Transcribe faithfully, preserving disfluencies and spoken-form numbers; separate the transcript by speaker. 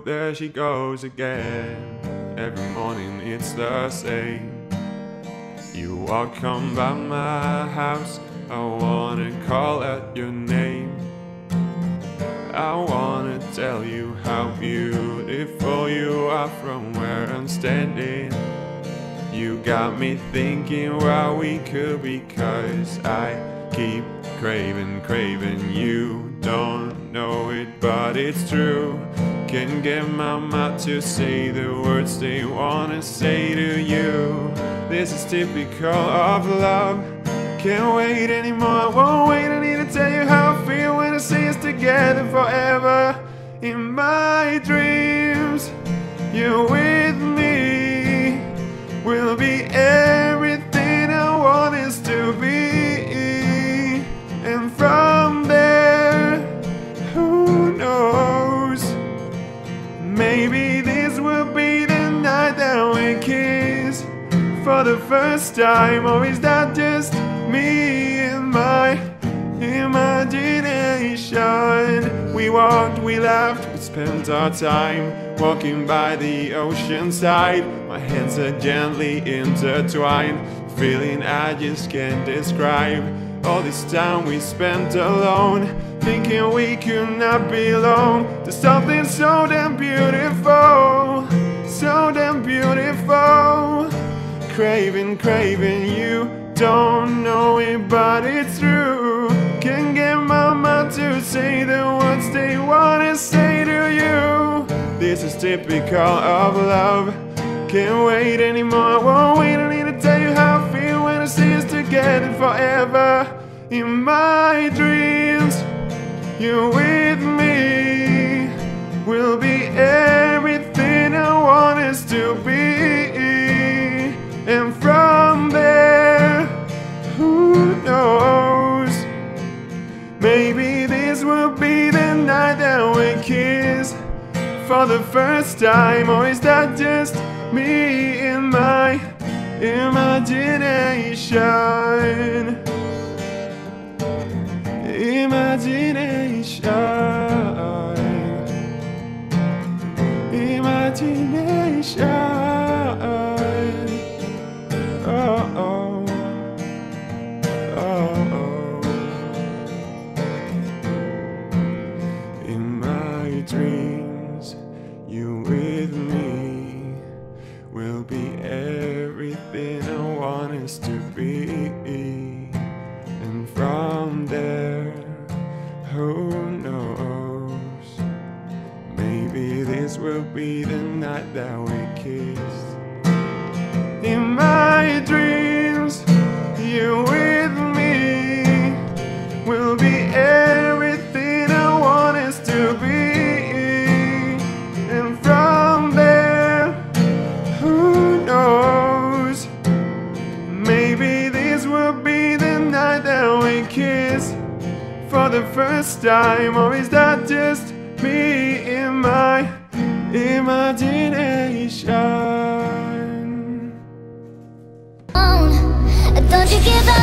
Speaker 1: there she goes again. Every morning it's the same. You walk on by my house, I wanna call out your name. I wanna tell you how beautiful you are from where I'm standing. You got me thinking what we could be, 'cause I keep craving, craving you. Don't know it, but it's true. Can't get my mouth to say the words they wanna say to you. This is typical of love. Can't wait anymore, I won't wait. I need to tell you how I feel when I see us together forever. In my dreams, you're with me. We'll be everything I want us to be. And from there, who knows? Maybe this will be the night that we kiss for the first time. Or is that just me and my imagination? We walked, we laughed, we spent our time walking by the ocean side. My hands are gently intertwined, feeling I just can't describe. All this time we spent alone, thinking we could not belong to something so damn beautiful, so damn beautiful. Craving, craving you, don't know it, but it's true. Can't get my mouth to say the words they wanna say to you. This is typical of love. Can't wait anymore, I won't wait. I need to tell you how I feel when I see us together forever. In my dreams, you're with me. We'll be everything I want us to be. And from there, who knows? Maybe this will be the night that we kiss for the first time. Or is that just me in my imagination? Imagination, imagination. Oh, oh, oh, oh. In my dreams, you with me. Will be everything I want us to be. And from there, who knows? Maybe this will be the night that we kiss. In my dreams, you're with me. We'll be everything I want us to be. And from there, who knows? Maybe this will be the night that we kiss for the first time. Or is that just me in my imagination?
Speaker 2: Don't you give up.